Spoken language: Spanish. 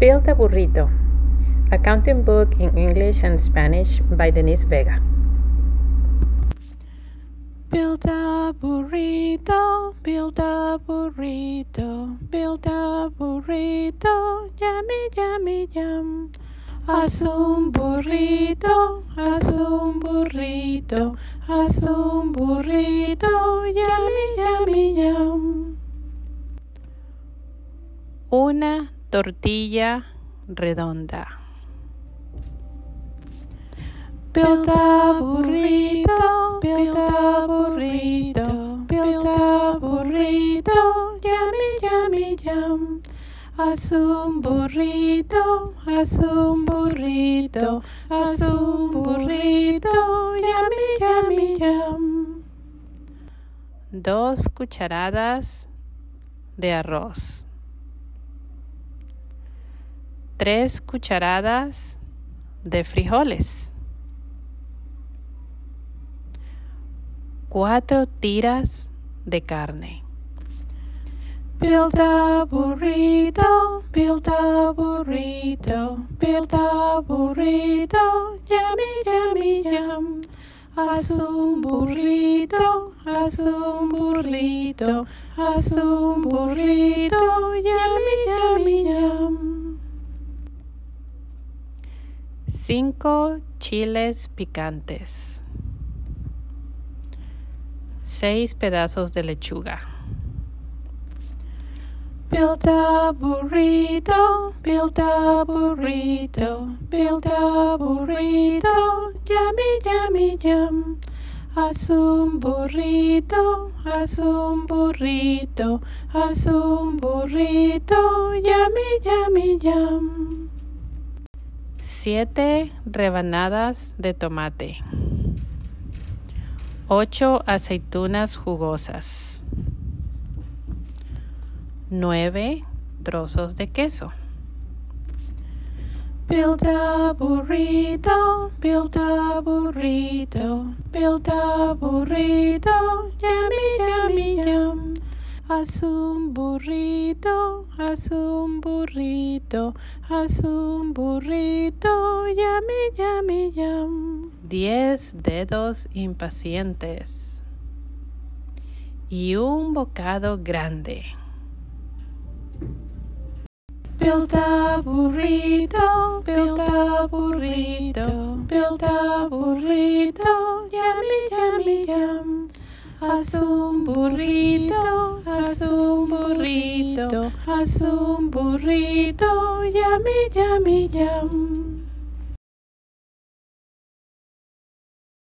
Build a Burrito, a counting book in English and Spanish by Denise Vega. Build a burrito, build a burrito, build a burrito, yummy, yummy, yum. Haz un burrito, haz un burrito, haz un burrito, yummy, yummy, yum. Una tortilla redonda. Build a burrito, build a burrito, build a burrito, yummy, yummy, yum. Haz un burrito, haz un burrito, haz un burrito, yummy, yummy, yum. 2 cucharadas de arroz. 3 cucharadas de frijoles. 4 tiras de carne. Build a burrito, build a burrito, build a burrito, yummy, yummy, yum. Haz un burrito, haz un burrito, haz un burrito, yummy, yummy, yum. 5 chiles picantes. 6 pedazos de lechuga. Build a burrito, build a burrito, build a burrito, yummy, yummy, yum. Haz un burrito, haz un burrito, haz un burrito, yummy, yummy, yum. 7 rebanadas de tomate. 8 aceitunas jugosas. 9 trozos de queso. Build a burrito, build a burrito, build a burrito, yummy, yummy, yum. Haz un burrito, haz un burrito, haz un burrito, yummy, yummy, yum. 10 dedos impacientes y un bocado grande. Build a burrito, build a burrito, build a burrito, yummy, yummy, yum. Haz un burrito, haz un burrito, haz un burrito, yummy, yummy, yum.